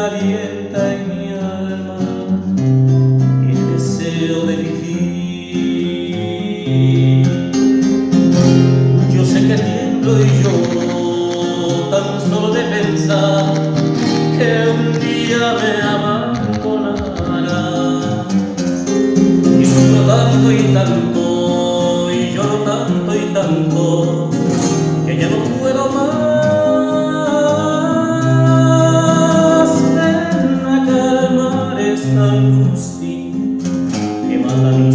calienta en mi alma el deseo de vivir. Yo sé que tiemblo y lloro tan solo de pensar que un día me abandonará. Y sufro tanto y tanto, y lloro tanto y tanto, que ya no puedo más. Ven a calmar esta angustia que mata mi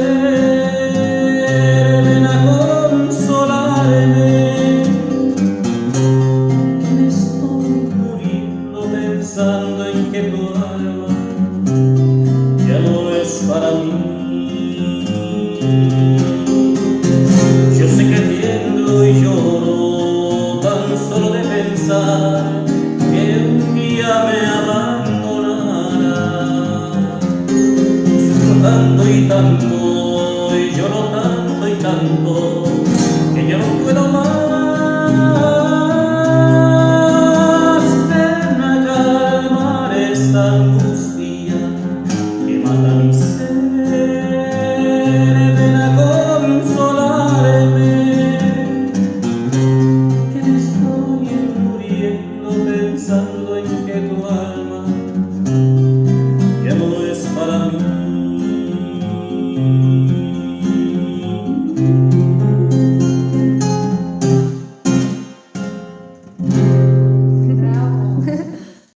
ser, ven a consolarme, que me estoy muriendo pensando en que tu alma ya no es para mí. Yo sé que tiemblo y lloro tan solo de pensar que un día me abandonará. Sufro tanto y tanto, y lloro tanto y tanto, que ya no puedo más. Ven a calmar esta angustia que mata mi ser, ven a consolarme, que me estoy muriendo pensando en que tu alma